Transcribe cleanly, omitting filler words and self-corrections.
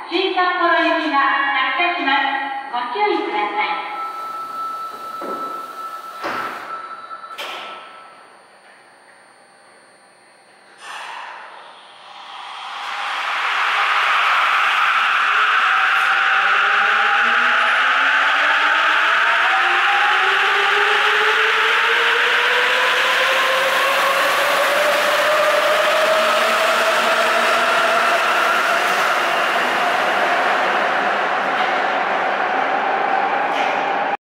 新札幌行きが発車します。ご注意ください。